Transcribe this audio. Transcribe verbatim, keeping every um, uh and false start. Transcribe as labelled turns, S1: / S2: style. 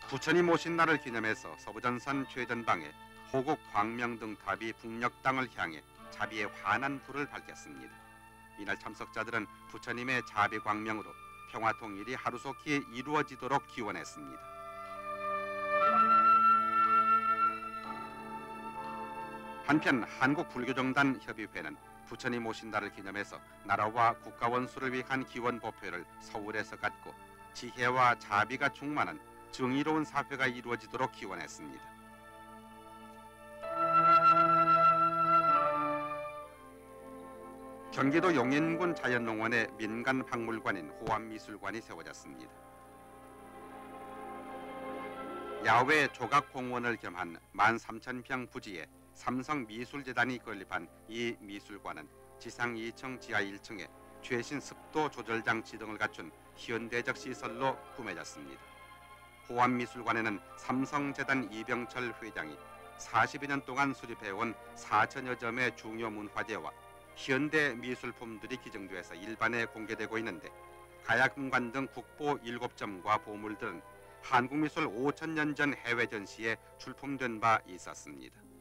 S1: 부처님 오신 날을 기념해서 서부전선 최전방에 호국 광명등탑이 북녘 땅을 향해 자비의 환한 불을 밝혔습니다. 이날 참석자들은 부처님의 자비 광명으로 평화 통일이 하루속히 이루어지도록 기원했습니다. 한편 한국불교정단 협의회는 부처님 오신 날을 기념해서 나라와 국가 원수를 위한 기원 법회를 서울에서 갖고 지혜와 자비가 충만한 정의로운 사회가 이루어지도록 기원했습니다. 경기도 용인군 자연농원의 민간 박물관인 호암미술관이 세워졌습니다. 야외 조각공원을 겸한 만 삼천 평 부지에 삼성미술재단이 건립한 이 미술관은 지상 이 층 지하 일 층에 최신 습도 조절 장치 등을 갖춘 현대적 시설로 꾸며졌습니다. 호암미술관에는 삼성재단 이병철 회장이 사십여 년 동안 수립해온 사천여 점의 중요 문화재와 현대 미술품들이 기증돼서 일반에 공개되고 있는데 가야금관 등 국보 일곱 점과 보물들은 한국미술 오천 년 전 해외 전시에 출품된 바 있었습니다.